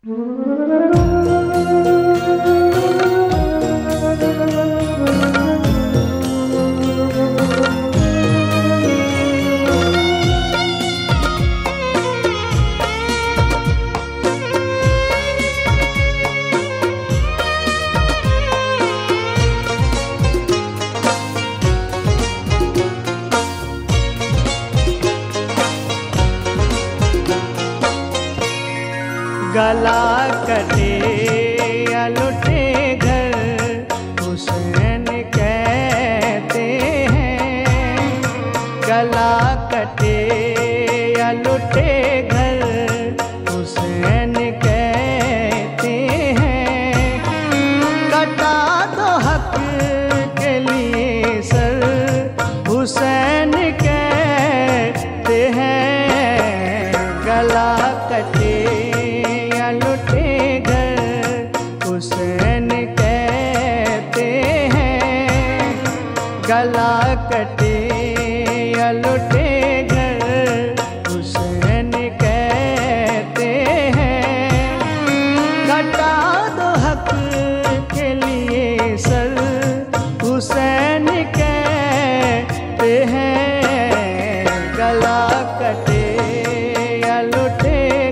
गला कटे या लुटे घर हुसैन कहते हैं। गला कटे या लुटे घर हुसैन कहते हैं। कटा दो हक के लिए सर हुसैन कहते हैं। गला कटे लुटे घर हुसैन कहते हैं। गला कटे या लुटे घर हुसैन कहते हैं। कटा दो हक के लिए सर हुसैन कहते हैं। गला कटे या लुटे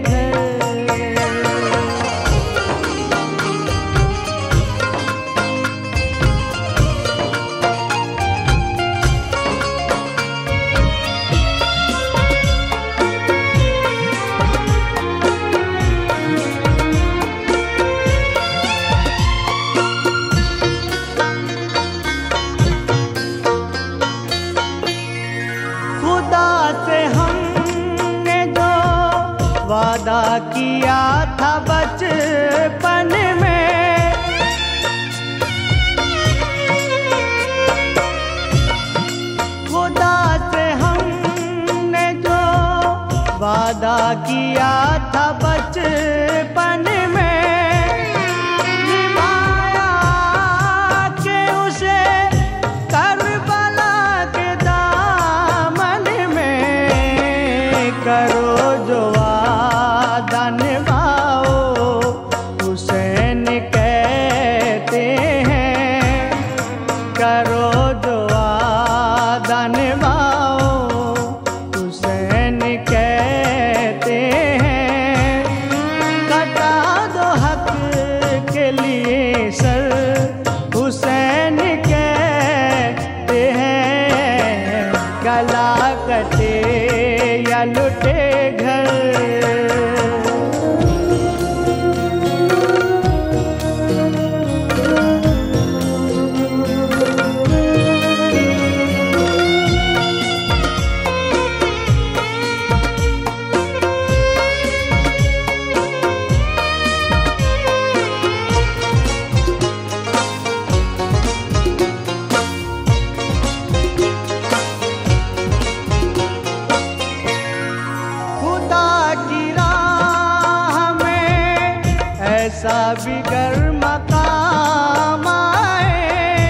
वादा किया था बचपन में, खुदा से हमने जो वादा किया था बचपन में, निभाया के उसे करबला के दामन में। करो जो निभाओ हुसैन कहते हैं। करो जो वादा निभाओ हुसैन कहते हैं। कटा दो हक के लिए सर हुसैन कहते हैं। गला कटे या लुटे घर ऐसा बिगर मकाम आए।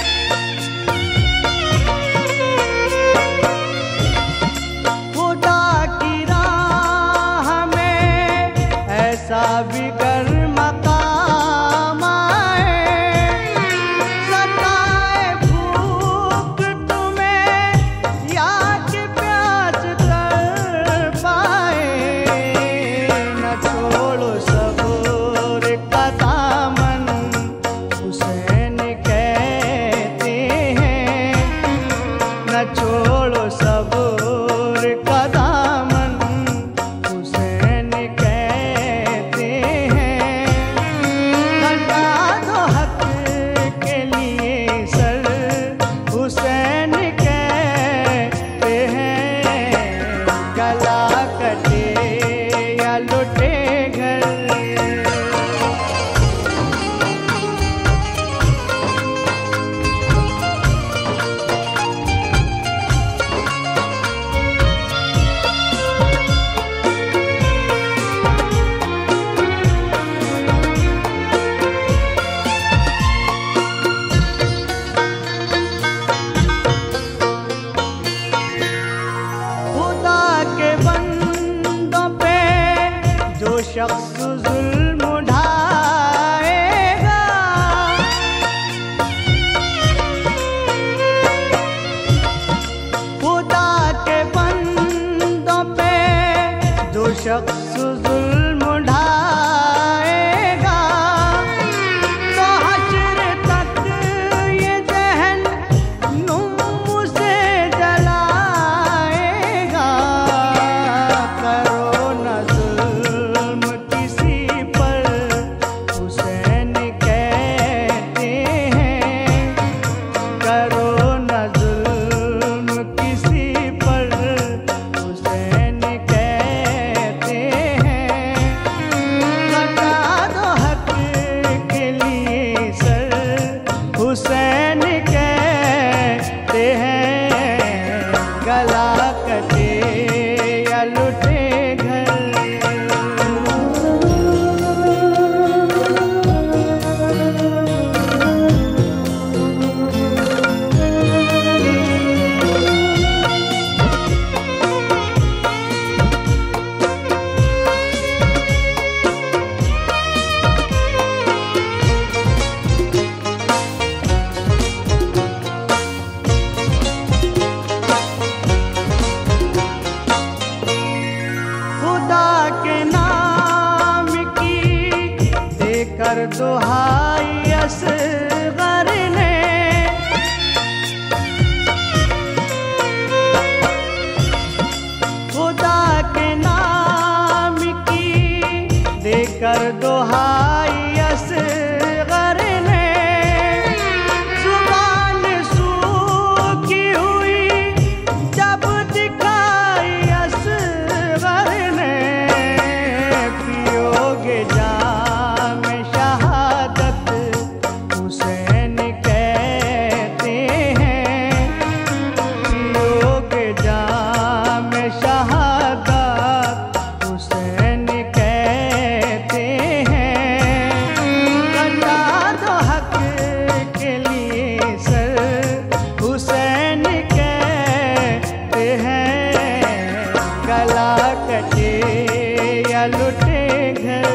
खुदा की राह में ऐसा बिगर मकाम आए। सताए भूख तुम्हें या कि प्यास कर पाए। न छोड़ो सब दामन हुसैन कहते हैं। न छोड़ो सबूर का दामन हुसैन कहते हैं। कटा दो हक के लिए सर हुसैन कहते हैं। गला कटे या लुटे घर शख्स जुल्म देकर दुहाई असगर ने, खुदा के नाम की देकर दुहाई असगर ने, जुबान सूखी हुई जब दिखाई असगर ने, पियोगे जाम शहादत हुसैन कहते हैं, पियोगे जाम शहादत हुसैन कहते हैं, कटा दो हक के लिए सर हुसैन कहते हैं, गला कटे या लुटे घर।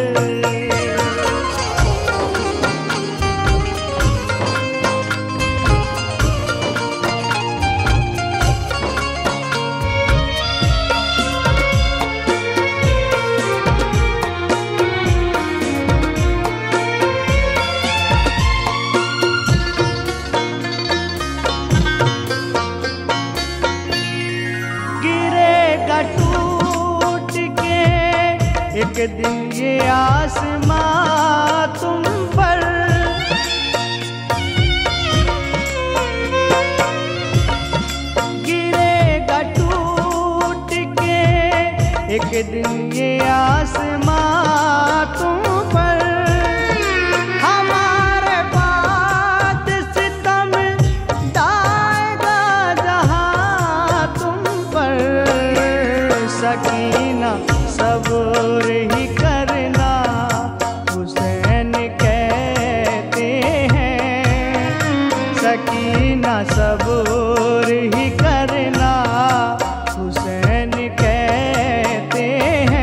गिरेगा टूट के एक दिन ये आसमां तुम पर, गिरेगा टूट के एक दिन ये आसमां तुम पर, हमारे बाद सितम ढाएगा जहां तुम पर, सकीना सब्र ही करना हुसैन कहते हैं, सकीना सब्र ही करना हुसैन कहते हैं।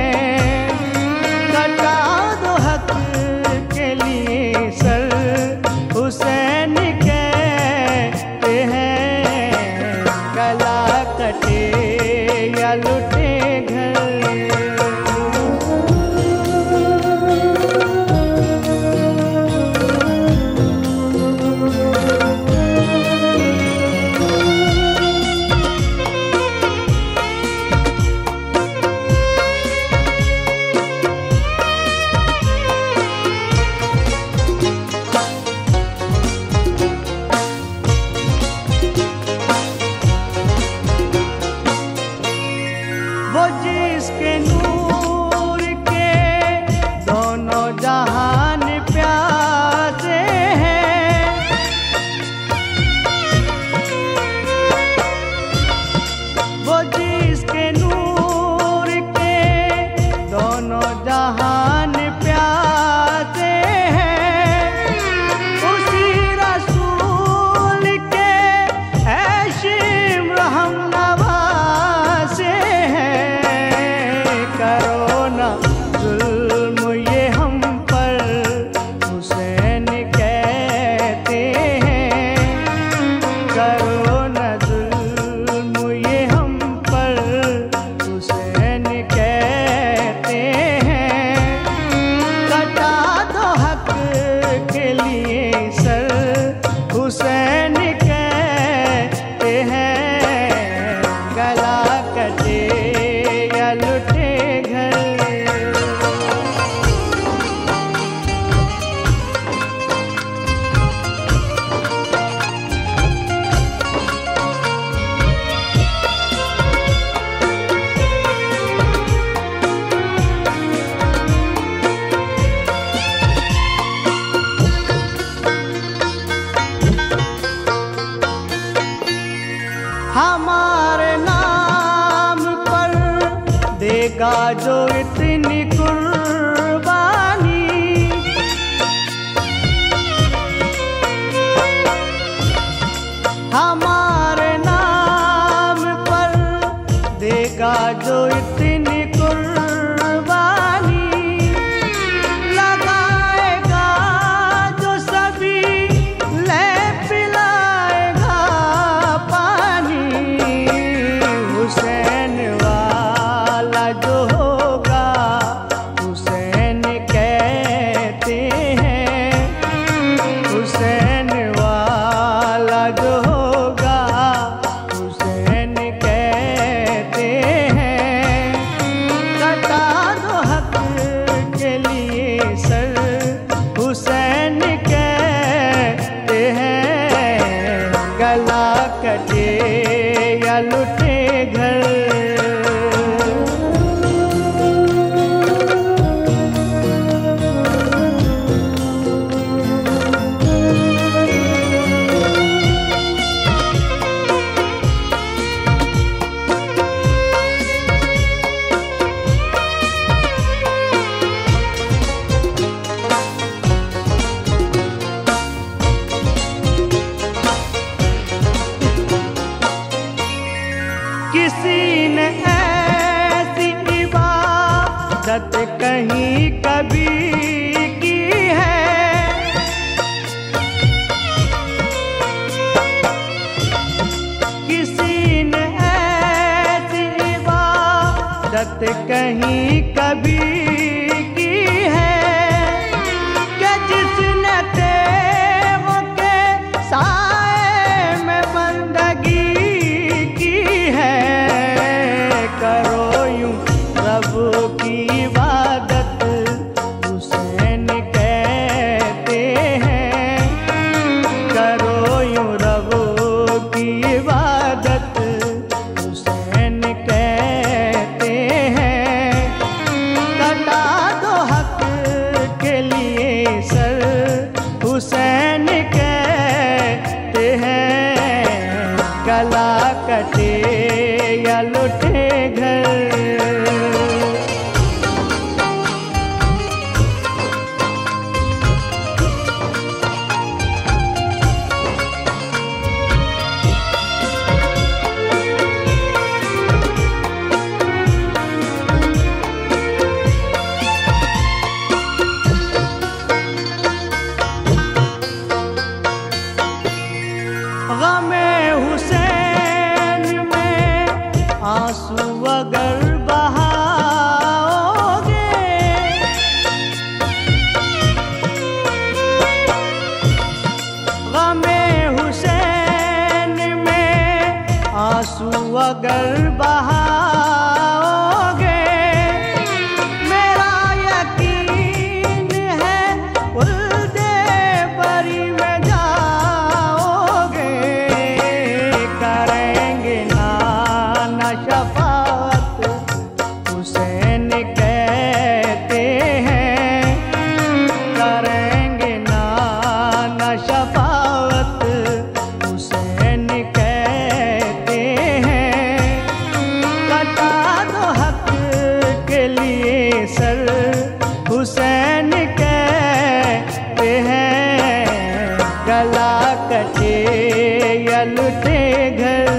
कहते हैं, गला कटे या लुटे घर।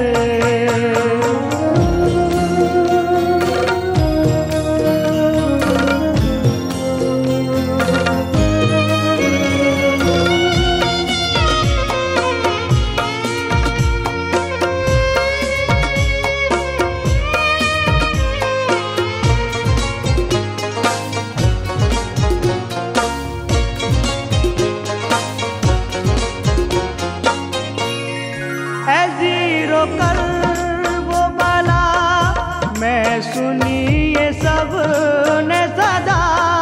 जीरो कर वो बला मैं सुनी ये सब ने सदा,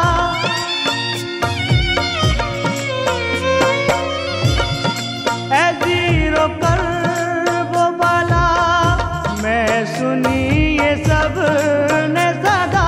जीरो कर वो बला मैं सुनी ये सब ने सदा।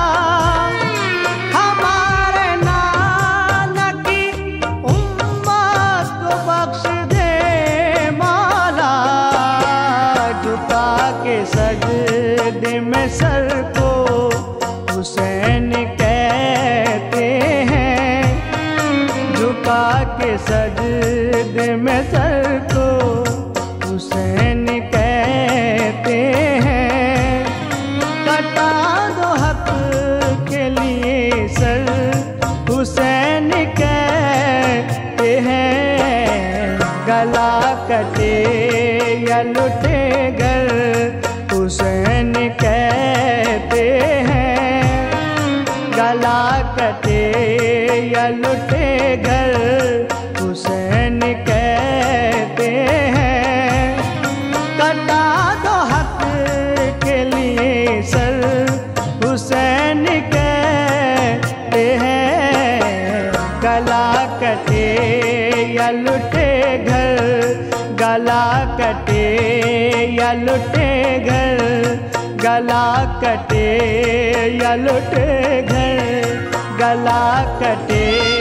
हमारे नाना की उम्मत को बख्श दे मौला, झुका के सजदे में सर को हुसैन कहते हैं, झुका के सजदे में सर को हुसैन कहते हैं। कटा दो हक के लिए सर हुसैन कहते हैं, गला कटे या लुटे घर हुसैन कहते हैं, गला कटे या लुटे घर हुसैन कहते हैं। कटा दो हक के लिए सर हुसैन कहते हैं, गला कटे या लुटे घर, गला कटे या लुटे घर, गला कटे या लुटे घर, गला कटे।